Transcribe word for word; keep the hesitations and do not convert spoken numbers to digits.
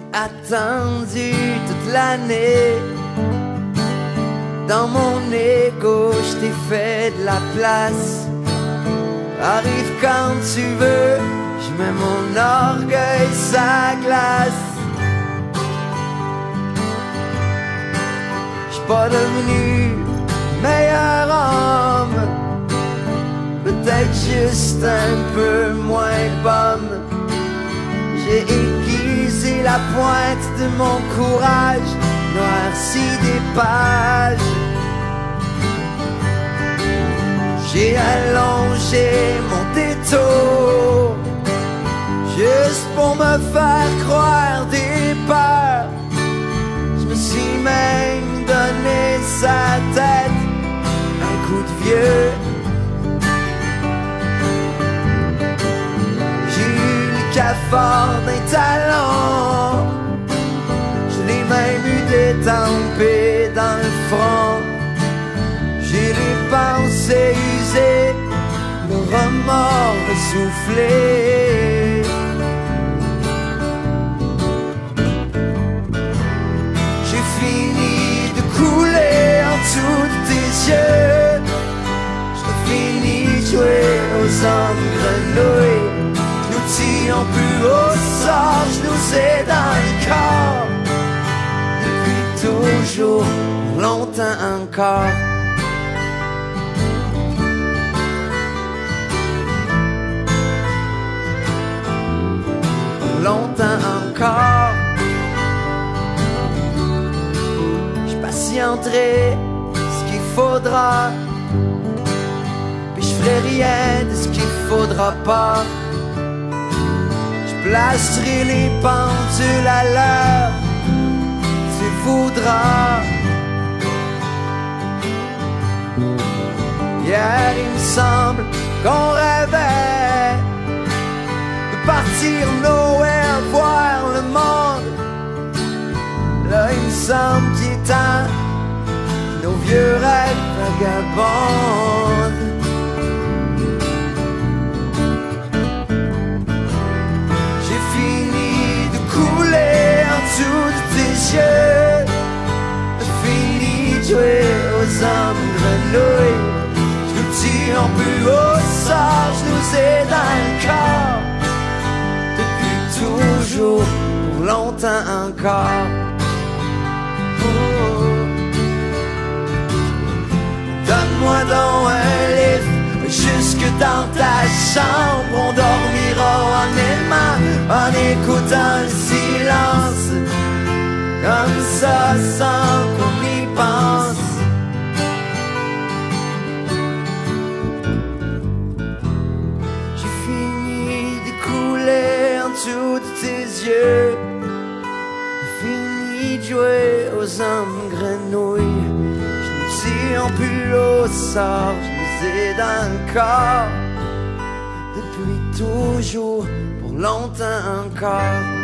J'ai attendu toute l'année. Dans mon égo, je t'ai fait de la place. Arrive quand tu veux, je mets mon orgueil sa glace. J'suis pas devenu meilleur homme, peut-être juste un peu moins bum. J'ai aiguisé la pointe de mon courage, noirci des pages. J'ai allongé mon détour juste pour me faire croire des peurs. Je me suis même donné sa tête, un coup de vieux. J'ai eu le cafard d'un talon, je l'ai même eu détempé dans le front. J'ai les pensées usées, le remords essoufflé. J'ai fini de couler en dessous de tes yeux. J'ai fini de jouer aux hommes grenouilles. Nous tirons plus au sort, je nous ai dans le corps. Depuis toujours, longtemps encore. Longtemps encore, je patienterai ce qu'il faudra, puis je ferai rien de ce qu'il faudra pas. Je placerai les pendules à l'heure, tu voudras. Hier il me semble qu'on rêvait partir nowhere, voir le monde. Là il me semble qu'il est temps que nos vieux rêves vagabondent. J'ai fini de couler en dessous de tes yeux. J'ai fini de jouer aux hommes grenouilles. Je nous tire plus au sort, je nous ai dans le corps. Toujours, pour longtemps encore. Oh. Donne-moi donc un livre jusque dans ta chambre. On dormira en aimant, en écoutant le silence, comme ça sans qu'on y pense. J'ai fini de couler en dessous de tes yeux, fini de jouer aux hommes grenouilles. Je ne tire plus au sort, je les ai dans le corps. Depuis toujours, pour longtemps encore.